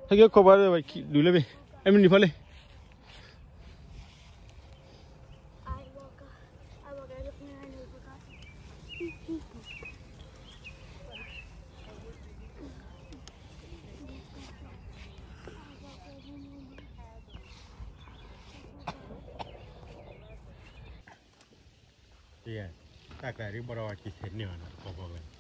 থাকিও কবা দুই ল'বি আমি নিফালে Iya, tak dari bawa kisahnya anak kau